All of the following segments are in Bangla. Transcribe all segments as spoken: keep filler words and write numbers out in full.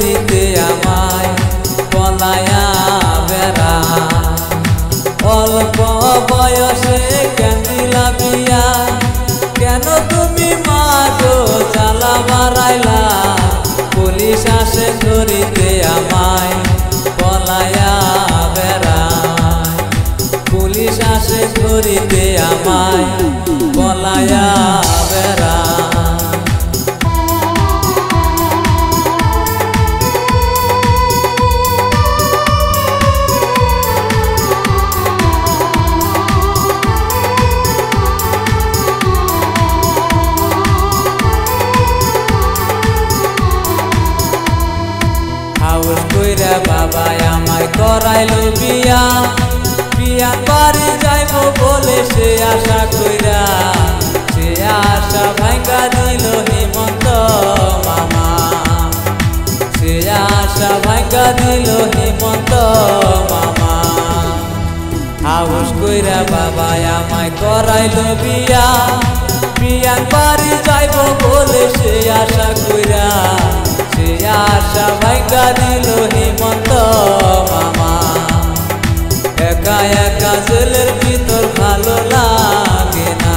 ধরিতে আমায় পলায়া বেড়া। অল্প বয়সে কেন দিলা বিয়া, কেন তুমি মাগো জ্বালা বাড়াইলা। পুলিশ আসে ধরিতে আমায় পলায়া বেড়ায়। পুলিশ আসে ধরিতে আমায় পলায়া বেড়ায়। হাউস কইরা বাবা আমায় করাইলো বিয়া। বিয়া বাড়ি যাইব বলে সে আশা কইরা, সে আশা ভাঙ্গা দিল হেমন্ত মামা। সে আশা ভাঙ্গা দিল হেমন্ত মামা। হাউস কইরা বাবা আমায় করাইলো বিয়া। বিয়া বাড়ি যাইব বলে সে আশা কইরা, সে আশা ভাঙ্গা দিল হেমন্ত মামা। একা একা জেলের ভিতর ভালো লাগে না।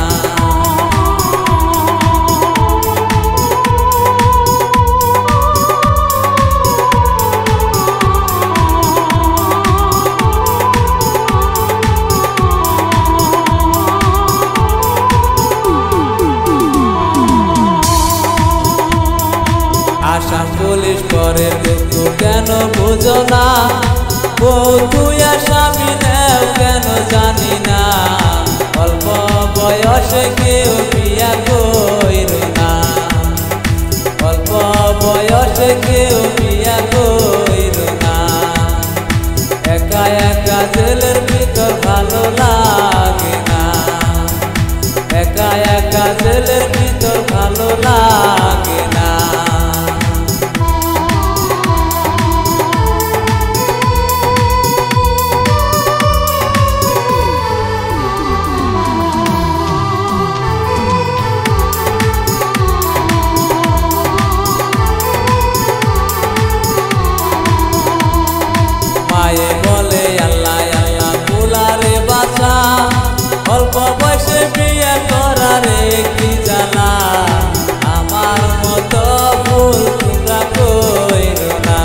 আসাম পুলিশ পরে দুঃখ কেন বুঝো না, বউ তুই আসামি নেও কেন জানি না। অল্প বয়সে কেউ বিয়া কইর না, অল্প বয়সে কেউ বিয়া কইর না। একা একা জেলের ভিতর ভালো লাগে না, একা একা জেলের ভিতর ভালো লাগে না। মায়ে বলে আল্লাহ আল্লাহ পোলারে বাঁচা, অল্প বয়সে বিয়ে করারে কি জানা। আমার মতো ভুল তোমরা কইরো না,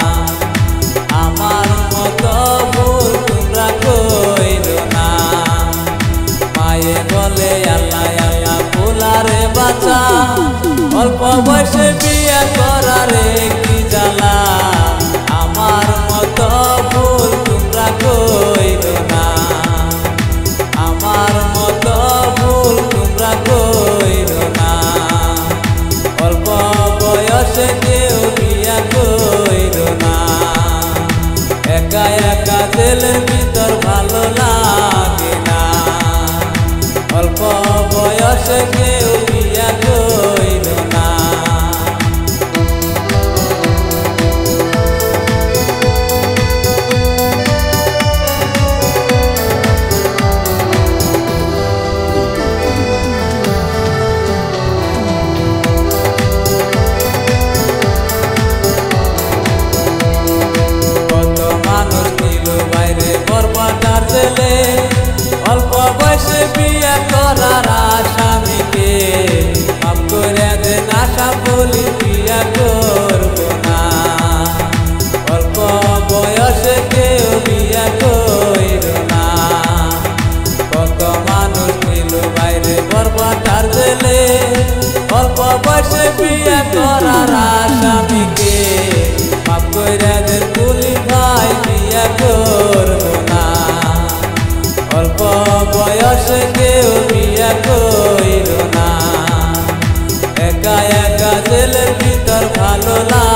আমার মতো ভুল তোমরা কইরো না। মায়ে বলে আল্লাহ আল্লাহ পোলারে বাঁচা, অল্প বয়সে বিয়ে করারে কি জানা। আমার মতো ভুল তোমরা কইরো না, আমার মতো ভুল তোমরা কইরো না। অল্প বয়সে কেউ বিয়া কইরো না, একা একা জেলের ভিতর ভালো লাগে না। অল্প বয়সে কেউ বিয়া কইরো না। অল্প বয়সে বিয়ে করার আসামিকে মাফ করে দেন, আশা বলি বিয়ে করব না। অল্প বয়সে কেউ বিয়ে কইর না। কত মানুষ ছিল বাইরে বরবাটার জেলে, অল্প বয়সে বিয়ে করার আসামিকে মাফ করে দেন, পুলিশ ভাই বিয়ে করব না। অল্প বয়সে কেউ বিয়া কইরো না, একা একা জেলের ভিতর ভালো লাগে।